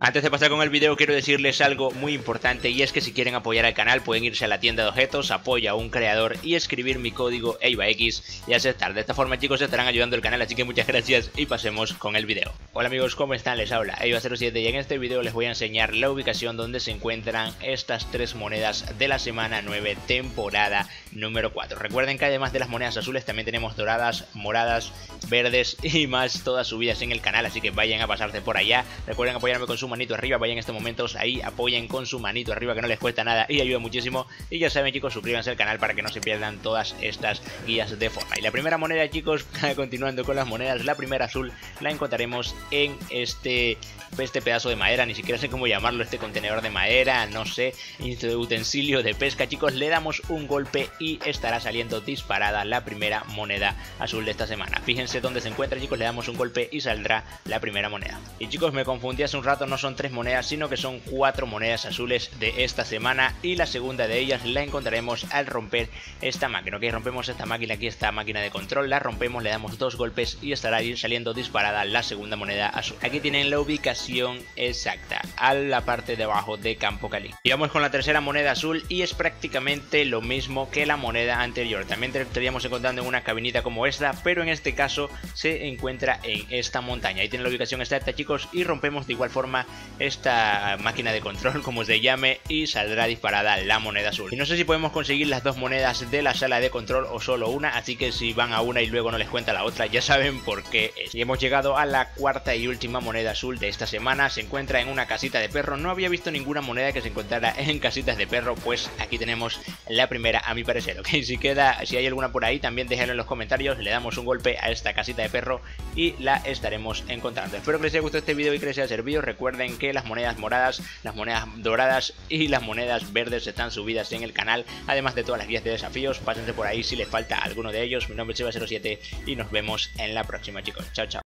Antes de pasar con el video quiero decirles algo muy importante, y es que si quieren apoyar al canal pueden irse a la tienda de objetos, apoya a un creador y escribir mi código EIVAX y aceptar. De esta forma, chicos, estarán ayudando al canal, así que muchas gracias y pasemos con el video. Hola amigos, ¿cómo están? Les habla EIVA07 y en este video les voy a enseñar la ubicación donde se encuentran estas tres monedas de la semana 9, temporada número 4. Recuerden que además de las monedas azules también tenemos doradas, moradas, verdes y más, todas subidas en el canal, así que vayan a pasarse por allá. Recuerden apoyarme con su manito arriba, vayan en estos momentos ahí, apoyen con su manito arriba que no les cuesta nada y ayuda muchísimo. Y ya saben, chicos, suscríbanse al canal para que no se pierdan todas estas guías de forma. Y la primera moneda, chicos, continuando con las monedas, la primera azul la encontraremos en este pedazo de madera, ni siquiera sé cómo llamarlo, este contenedor de madera, no sé, este utensilio de pesca. Chicos, le damos un golpe y estará saliendo disparada la primera moneda azul de esta semana. Fíjense dónde se encuentra, chicos, le damos un golpe y saldrá la primera moneda. Y chicos, me confundí hace un rato, no son tres monedas, sino que son 4 monedas azules de esta semana, y la segunda de ellas la encontraremos al romper esta máquina. Ok, rompemos esta máquina, aquí esta máquina de control, la rompemos, le damos 2 golpes y estará saliendo disparada la segunda moneda azul. Aquí tienen la ubicación exacta, a la parte de abajo de Campo Cali. Y vamos con la tercera moneda azul, y es prácticamente lo mismo que la moneda anterior. También te estaríamos encontrando en una cabinita como esta, pero en este caso se encuentra en esta montaña. Ahí tiene la ubicación exacta, chicos, y rompemos de igual forma esta máquina de control, como se llame, y saldrá disparada la moneda azul. Y no sé si podemos conseguir las dos monedas de la sala de control o solo una, así que si van a una y luego no les cuenta la otra, ya saben por qué es. Y hemos llegado a la cuarta y última moneda azul de esta semana. Se encuentra en una casita de perro. No había visto ninguna moneda que se encontrara en casitas de perro, pues aquí tenemos la primera, a mi parecer. Ok, si hay alguna por ahí, también déjenlo en los comentarios, le damos un golpe a esta casita de perro y la estaremos encontrando. Espero que les haya gustado este video y que les haya servido. Recuerden que las monedas moradas, las monedas doradas y las monedas verdes están subidas en el canal, además de todas las guías de desafíos. Pásense por ahí si les falta alguno de ellos. Mi nombre es EIVA07 y nos vemos en la próxima, chicos. Chao, chao.